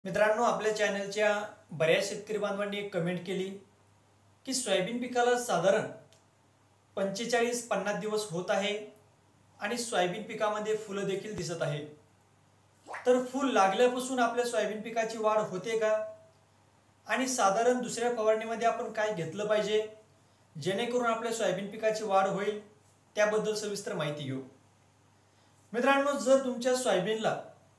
मित्रांनो, आपल्या चॅनलच्या बऱ्याच शेतकरी बांधवांनी एक कमेंट केली की सोयाबीन पिकाला साधारण 45-50 दिवस होत आहे आणि सोयाबीन पिकामध्ये फुलं देखील दिसत आहे. तर फूल लागल्यापासून आपल्या सोयाबीन पिकाची वाढ होते का आणि साधारण दुसऱ्या फवारणीमध्ये आपण काय घेतलं पाहिजे जेणेकरून आपल्या सोयाबीन पिकाची वाढ होईल त्याबद्दल सविस्तर माहिती घेऊ. मित्रांनो, जर तुमच्या सोयाबीनला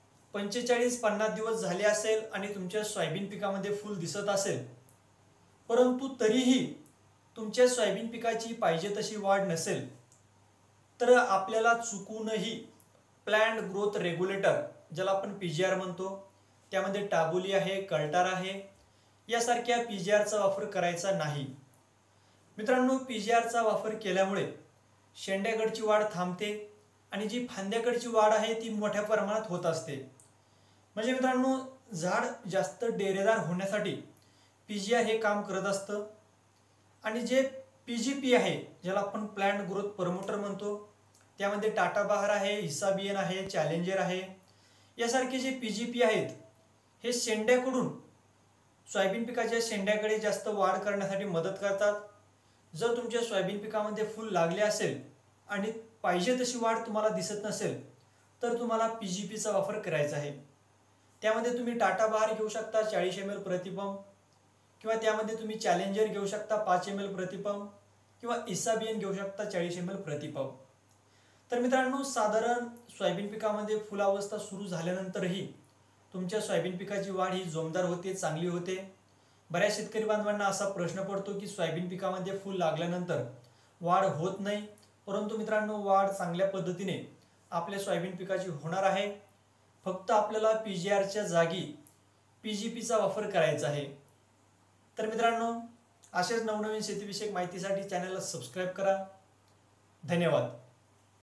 45-50 दिवस झाले असेल आणि तुमच्या सोयाबीन पिकामध्ये फूल दिसत असेल परंतु तरीही तुमच्या सोयाबीन पिकाची पाहिजे तशी वाढ नसेल तर आपल्याला चुकूनही प्लांट ग्रोथ रेग्युलेटर ज्याला आपण पीजीआर म्हणतो त्यामध्ये टाबोली आहे, कल्टार आहे यासारख्या पीजीआरचा वापर करायचा नाही. मित्रांनो, पीजीआरचा वापर केल्यामुळे शेंड्याकडची वाढ थांबते आणि जी फांद्याकडची वाढ आहे ती मोठ्या प्रमाणात होत असते. म्हणजे मित्रांनो, झाड जास्त डेरेदार होण्यासाठी पीजीआर हे काम करत असतं. आणि जे पीजीपी आहे ज्याला आपण प्लांट ग्रोथ प्रमोटर म्हणतो त्यामध्ये टाटा बहार आहे, हिसाबियन आहे, चॅलेंजर आहे यासारखे जे पीजीपी आहेत हे शेंड्याकडून सोयाबीन पिकाच्या शेंड्याकडे जास्त वाढ करण्यासाठी मदत करतात. जर तुमच्या सोयाबीन पिकामध्ये फूल लागले असेल आणि पाहिजे तशी वाढ तुम्हाला दिसत नसेल तर तुम्हाला पीजीपीचा वापर करायचा आहे. त्यामध्ये तुम्ही टाटा बहार घेऊ शकता 40 ml प्रतिपंप किंवा त्यामध्ये तुम्ही चॅलेंजर घेऊ शकता 5 ml प्रतिपंप किंवा इसाबियन घेऊ शकता 40 ml प्रतिपंप. तर मित्रांनो, साधारण सोयाबीन पिकामध्ये फुलावस्था सुरू झाल्यानंतरही तुमच्या सोयाबीन पिकाची वाढ ही जोमदार होते, चांगली होते. बऱ्याच शेतकरी बांधवांना असा प्रश्न पडतो की सोयाबीन पिकामध्ये फूल लागल्यानंतर वाढ होत नाही. परंतु मित्रांनो, वाढ चांगल्या पद्धतीने आपल्या सोयाबीन पिकाची होणार आहे. फक्त आपल्याला पीजीआरच्या जागी पीजीपीचा वापर करायचा आहे. तर मित्रांनो, अशाच नवनवीन शेतीविषयक माहितीसाठी चॅनलला सबस्क्राईब करा. धन्यवाद.